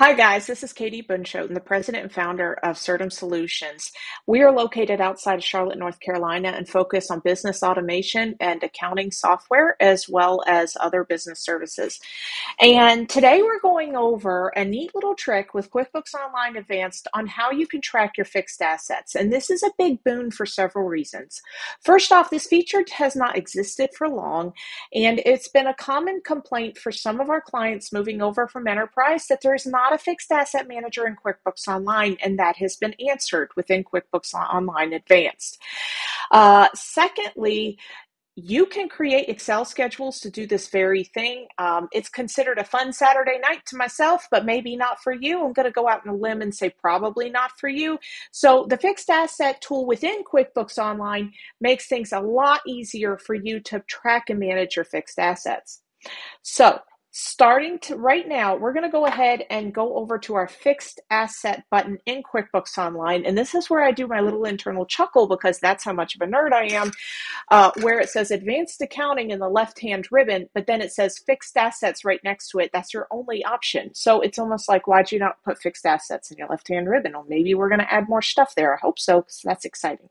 Hi guys, this is Katie Boten, the president and founder of Certum Solutions. We are located outside of Charlotte, North Carolina, and focus on business automation and accounting software, as well as other business services. And today we're going over a neat little trick with QuickBooks Online Advanced on how you can track your fixed assets. And this is a big boon for several reasons. First off, this feature has not existed for long, and it's been a common complaint for some of our clients moving over from Enterprise that there is not a fixed asset manager in QuickBooks Online, and that has been answered within QuickBooks Online Advanced. Secondly, you can create Excel schedules to do this very thing. It's considered a fun Saturday night to myself, but maybe not for you. I'm going to go out on a limb and say probably not for you. So the fixed asset tool within QuickBooks Online makes things a lot easier for you to track and manage your fixed assets. So starting to right now, we're going to go ahead and go over to our fixed asset button in QuickBooks Online. And this is where I do my little internal chuckle because that's how much of a nerd I am, where it says advanced accounting in the left-hand ribbon, but then it says fixed assets right next to it. That's your only option. So it's almost like, why'd you not put fixed assets in your left-hand ribbon? Well, maybe we're going to add more stuff there. I hope so, because that's exciting.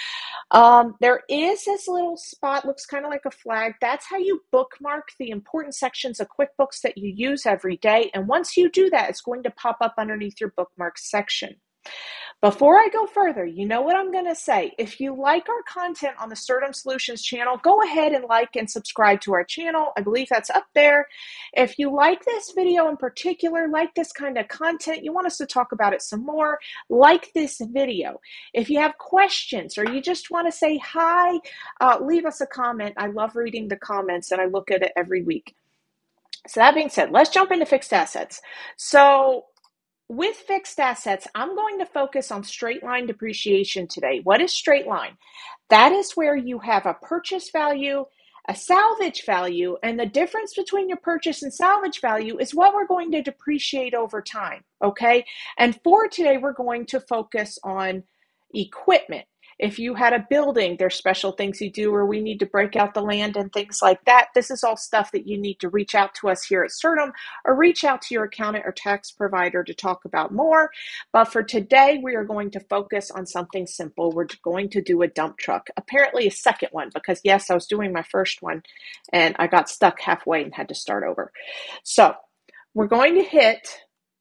There is this little spot, looks kind of like a flag. That's how you bookmark the important sections of QuickBooks that you use every day. And once you do that, it's going to pop up underneath your bookmarks section. Before I go further, you know what I'm going to say. If you like our content on the Certum Solutions channel, go ahead and like and subscribe to our channel. I believe that's up there. If you like this video in particular, like this kind of content, you want us to talk about it some more, like this video. If you have questions or you just want to say hi, leave us a comment. I love reading the comments and I look at it every week. So that being said, let's jump into fixed assets. So with fixed assets, I'm going to focus on straight line depreciation today. What is straight line? That is where you have a purchase value, a salvage value, and the difference between your purchase and salvage value is what we're going to depreciate over time, okay? And for today, we're going to focus on equipment. If you had a building, there's special things you do where we need to break out the land and things like that. This is all stuff that you need to reach out to us here at Certum or reach out to your accountant or tax provider to talk about more. But for today, we are going to focus on something simple. We're going to do a dump truck, apparently a second one, because yes, I was doing my first one and I got stuck halfway and had to start over. So we're going to hit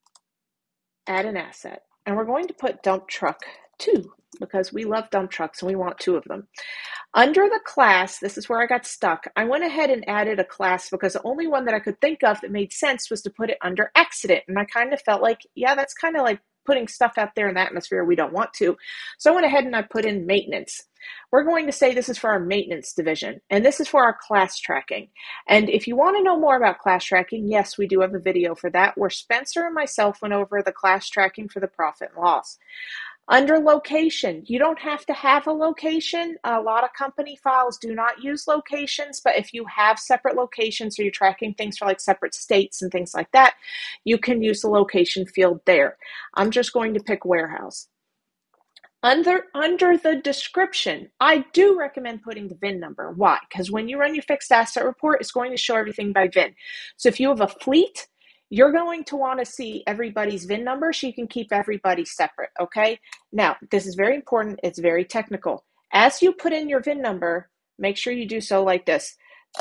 add an asset and we're going to put dump truck 2. Because we love dump trucks and we want 2 of them. Under the class, this is where I got stuck. I went ahead and added a class because the only one that I could think of that made sense was to put it under accident. And I kind of felt like, yeah, that's kind of like putting stuff out there in the atmosphere we don't want to. So I went ahead and I put in maintenance. We're going to say this is for our maintenance division, and this is for our class tracking. And if you want to know more about class tracking, yes, we do have a video for that where Spencer and myself went over the class tracking for the profit and loss. Under location, you don't have to have a location. A lot of company files do not use locations, but if you have separate locations or you're tracking things for like separate states and things like that, you can use the location field there. I'm just going to pick warehouse. Under the description, I do recommend putting the VIN number. Why? Because when you run your fixed asset report, it's going to show everything by VIN. So if you have a fleet, you're going to want to see everybody's VIN number so you can keep everybody separate, okay? Now, this is very important. It's very technical. As you put in your VIN number, make sure you do so like this.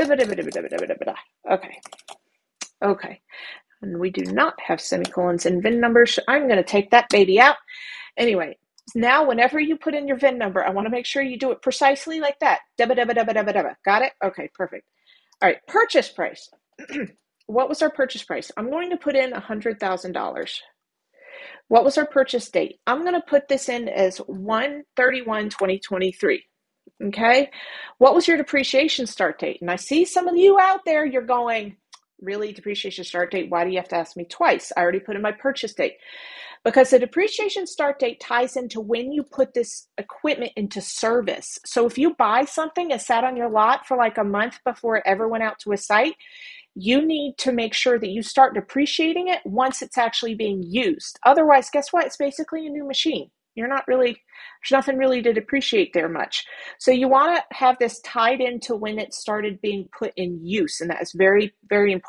Okay. Okay. And we do not have semicolons in VIN numbers. So I'm going to take that baby out. Anyway, now whenever you put in your VIN number, I want to make sure you do it precisely like that. Got it? Okay, perfect. All right, purchase price. What was our purchase price? I'm going to put in $100,000. What was our purchase date? I'm going to put this in as 1/31/2023. Okay. What was your depreciation start date? And I see some of you out there, you're going, really, depreciation start date? Why do you have to ask me twice? I already put in my purchase date. Because the depreciation start date ties into when you put this equipment into service. So if you buy something and sat on your lot for like a month before it ever went out to a site, you need to make sure that you start depreciating it once it's actually being used. Otherwise, guess what? It's basically a new machine. There's nothing really to depreciate there much. So you want to have this tied into when it started being put in use, and that is very, very important.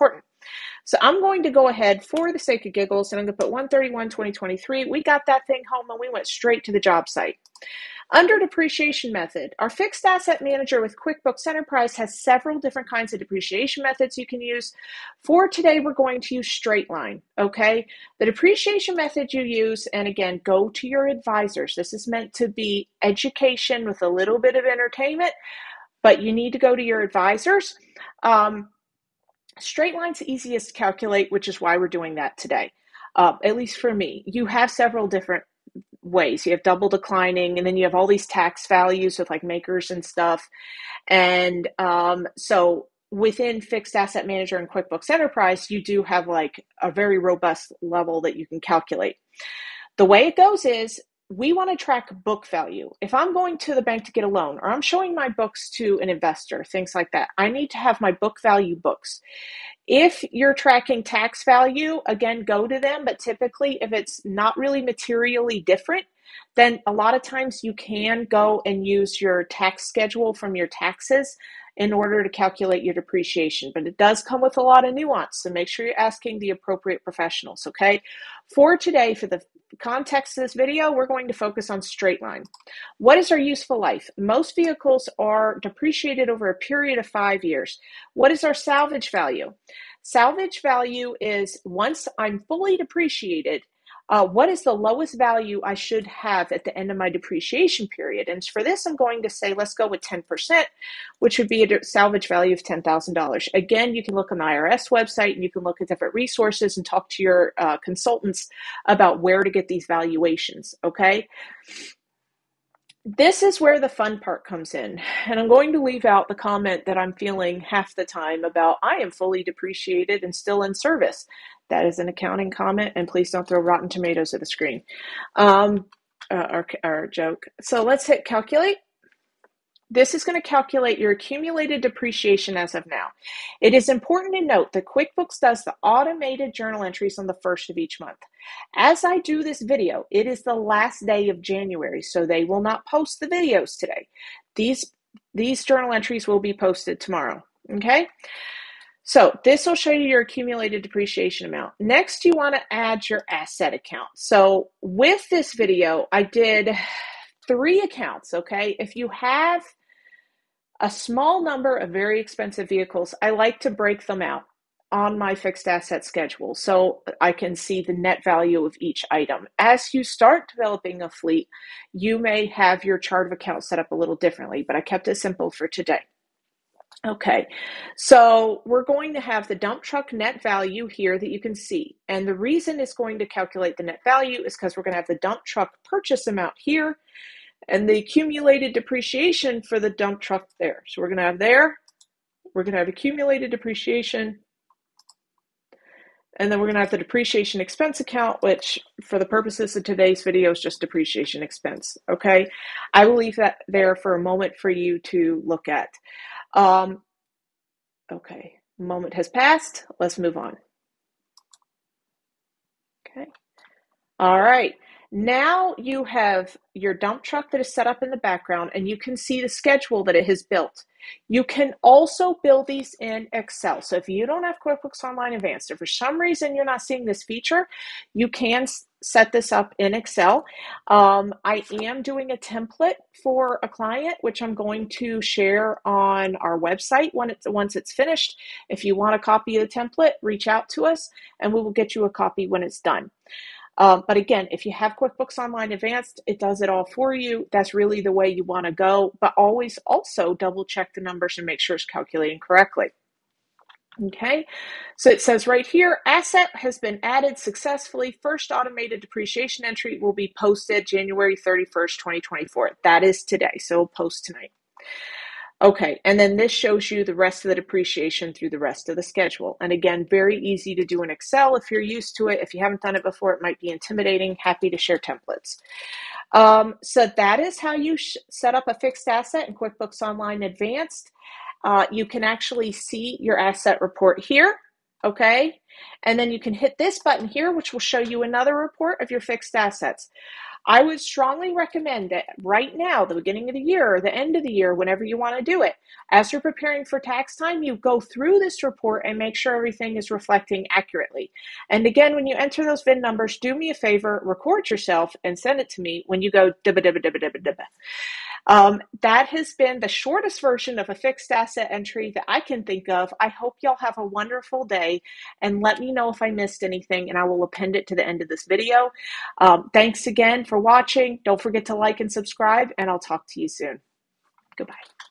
So I'm going to go ahead for the sake of giggles, and I'm going to put 1/31/2023. We got that thing home and we went straight to the job site. Under depreciation method, our fixed asset manager with QuickBooks Enterprise has several different kinds of depreciation methods you can use. For today, we're going to use straight line, okay? The depreciation method you use, and again, go to your advisors. This is meant to be education with a little bit of entertainment, but you need to go to your advisors. Straight line's easiest to calculate, which is why we're doing that today, at least for me. You have several different ways. You have double declining, and then you have all these tax values with like makers and stuff. And so within Fixed Asset Manager and QuickBooks Enterprise, you do have like a very robust level that you can calculate. The way it goes is we want to track book value. If I'm going to the bank to get a loan, or I'm showing my books to an investor, things like that, I need to have my book value books. If you're tracking tax value, again, go to them. But typically, if it's not really materially different, then a lot of times you can go and use your tax schedule from your taxes in order to calculate your depreciation. But it does come with a lot of nuance, so make sure you're asking the appropriate professionals, okay? For today, for the context of this video, we're going to focus on straight line. What is our useful life? Most vehicles are depreciated over a period of 5 years. What is our salvage value? Salvage value is once I'm fully depreciated, what is the lowest value I should have at the end of my depreciation period? And for this, I'm going to say, let's go with 10%, which would be a salvage value of $10,000. Again, you can look on the IRS website and you can look at different resources and talk to your consultants about where to get these valuations, okay? This is where the fun part comes in. And I'm going to leave out the comment that I'm feeling half the time about I am fully depreciated and still in service. That is an accounting comment, and please don't throw rotten tomatoes at the screen. Our joke. So let's hit calculate. This is going to calculate your accumulated depreciation as of now. It is important to note that QuickBooks does the automated journal entries on the first of each month. As I do this video, it is the last day of January, so they will not post the videos today. These journal entries will be posted tomorrow, okay? So this will show you your accumulated depreciation amount. Next, you want to add your asset account. So with this video, I did 3 accounts, okay? If you have a small number of very expensive vehicles, I like to break them out on my fixed asset schedule so I can see the net value of each item. As you start developing a fleet, you may have your chart of accounts set up a little differently, but I kept it simple for today. Okay, so we're going to have the dump truck net value here that you can see. And the reason it's going to calculate the net value is because we're going to have the dump truck purchase amount here and the accumulated depreciation for the dump truck there. So we're going to have there, we're going to have accumulated depreciation, and then we're going to have the depreciation expense account, which for the purposes of today's video is just depreciation expense, okay? I will leave that there for a moment for you to look at. Okay, moment has passed. Let's move on. Okay. All right. Now you have your dump truck that is set up in the background, and you can see the schedule that it has built. You can also build these in Excel. So if you don't have QuickBooks Online Advanced, or for some reason you're not seeing this feature, you can set this up in Excel. I am doing a template for a client, which I'm going to share on our website once it's finished. If you want a copy of the template, reach out to us and we will get you a copy when it's done. But again, if you have QuickBooks Online Advanced, it does it all for you. That's really the way you want to go, but always also double check the numbers and make sure it's calculating correctly. Okay, so it says right here, asset has been added successfully. First automated depreciation entry will be posted January 31st, 2024. That is today, so we'll post tonight. Okay, and then this shows you the rest of the depreciation through the rest of the schedule. And again, very easy to do in Excel if you're used to it. If you haven't done it before, it might be intimidating. Happy to share templates. So that is how you set up a fixed asset in QuickBooks Online Advanced. You can actually see your asset report here, okay? And then you can hit this button here, which will show you another report of your fixed assets. I would strongly recommend that right now, the beginning of the year or the end of the year, whenever you want to do it, as you're preparing for tax time, you go through this report and make sure everything is reflecting accurately. And again, when you enter those VIN numbers, do me a favor, record yourself and send it to me when you go dibba dibba dibba dibba dibba. That has been the shortest version of a fixed asset entry that I can think of. I hope y'all have a wonderful day, and let me know if I missed anything, and I will append it to the end of this video. Thanks again for watching. Don't forget to like and subscribe, and I'll talk to you soon. Goodbye.